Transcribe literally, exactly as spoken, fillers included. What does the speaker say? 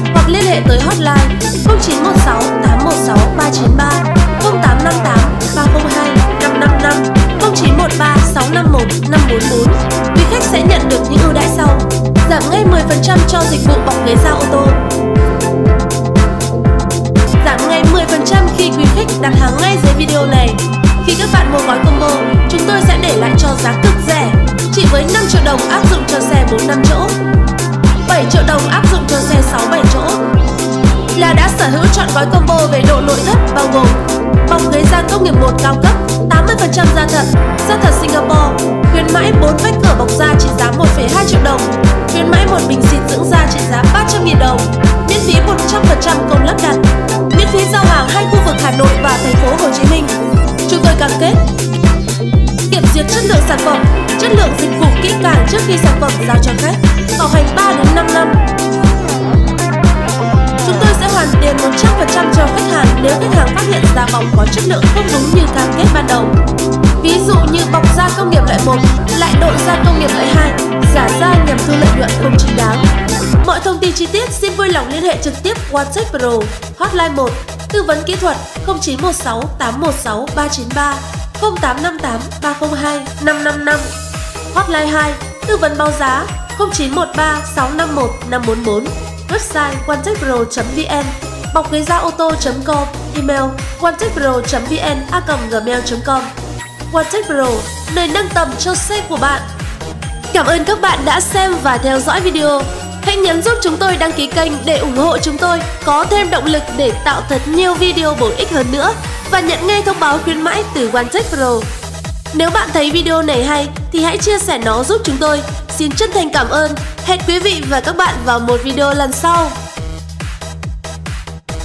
hoặc liên hệ tới hotline không chín một sáu tám một sáu ba chín ba, không tám năm tám ba không hai năm năm năm, không chín một ba sáu năm một năm bốn bốn. Quý khách sẽ nhận được những ưu đãi sau: giảm ngay mười phần trăm cho dịch vụ bọc ghế da ô tô, giảm ngay mười phần trăm khi quý khách đặt hàng ngay dưới video này. Khi các bạn mua gói combo, chúng tôi sẽ để lại cho giá cực rẻ, chỉ với năm triệu đồng áp dụng cho xe bốn năm chỗ, bảy triệu đồng áp dụng cho xe sáu bảy chỗ, là đã sở hữu chọn gói combo về độ nội thất bao gồm bọc ghế da công nghiệp một cao cấp, tám mươi phần trăm da thật, da thật Singapore, khuyến mãi bốn vách cửa bọc da trị giá một phẩy hai triệu đồng, khuyến mãi một bình xịt dưỡng da trị giá ba trăm nghìn đồng, miễn phí một trăm phần trăm công lắp đặt, miễn phí giao hàng hai khu vực Hà Nội và thành phố Hồ Chí Minh. Chúng tôi cam kết kiểm duyệt chất lượng sản phẩm, chất lượng dịch vụ kỹ càng trước khi sản phẩm giao cho khách, bảo hành ba đến năm năm. Chúng tôi sẽ hoàn tiền một trăm phần trăm cho khách hàng nếu khách hàng phát hiện da bọc có chất lượng không đúng như cam kết ban đầu. Ví dụ như bọc da công nghiệp loại một lại độ da công nghiệp loại hai, giả da nhằm thu lợi nhuận không chính đáng. Mọi thông tin chi tiết xin vui lòng liên hệ trực tiếp OneTech Pro, hotline một, tư vấn kỹ thuật không chín một sáu tám một sáu ba chín ba, không tám năm tám ba không hai năm năm năm, hotline hai, tư vấn báo giá không chín một ba sáu năm một năm bốn bốn, website onetechpro chấm vn, bọc ghế da ô tô chấm com, email onetechpro chấm vn a còng gmail chấm com. OneTech Pro, nơi nâng tầm cho xe của bạn. Cảm ơn các bạn đã xem và theo dõi video. Hãy nhấn giúp chúng tôi đăng ký kênh để ủng hộ chúng tôi có thêm động lực để tạo thật nhiều video bổ ích hơn nữa và nhận ngay thông báo khuyến mãi từ OneTech Pro. Nếu bạn thấy video này hay thì hãy chia sẻ nó giúp chúng tôi. Xin chân thành cảm ơn. Hẹn quý vị và các bạn vào một video lần sau.